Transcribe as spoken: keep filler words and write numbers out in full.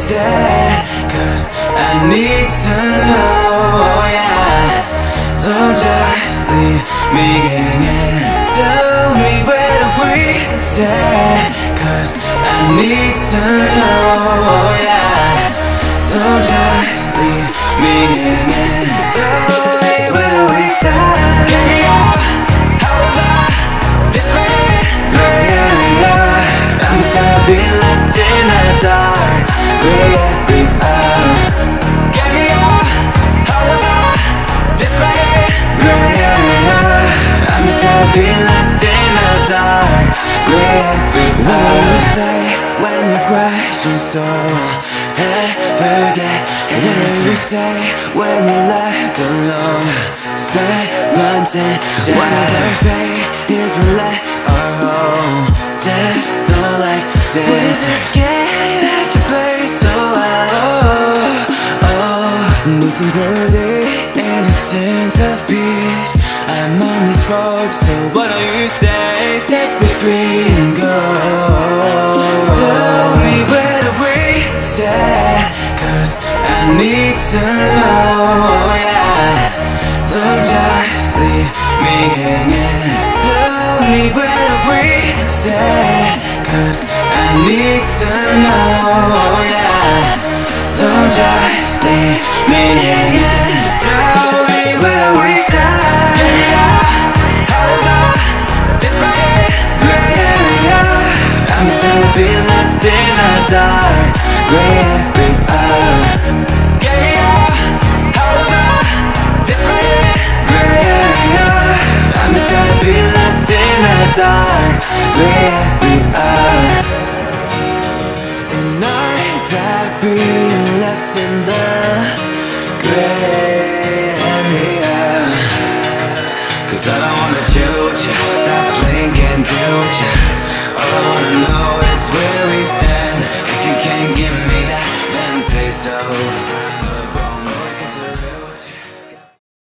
wasted, cause I need to know, yeah. Don't just leave me hanging. Tell me where do we stand, cause I need to know, yeah. Don't just leave me hanging. Tell me where do we stand. Get me up, over, this way, gray area. I'm still being left in the dark, gray area. Get me up, over, this way, gray area. I'm still being left in the dark, gray area. What do you say when your questions don't ever get answered? What do you say when you're left alone? Spend months in shadow. What is our fate? Is we left our home? Death don't like this. What is this game that you play so well? Oh, oh. Losing clarity, innocence of peace. I'm on this road, so what do you say? Set me free and go. Tell me where do we stand, cause I need to know, yeah. Don't just leave me hanging. Tell me where do we stand, cause I need to know, yeah. Don't just leave me hanging. Tell me where do we stand. I'm still being left in the dark, gray area. Get me up, over, this way, gray area. I'm still being left in the dark, gray area. And I'm tired of being left in the gray area, cause I don't wanna chill with you.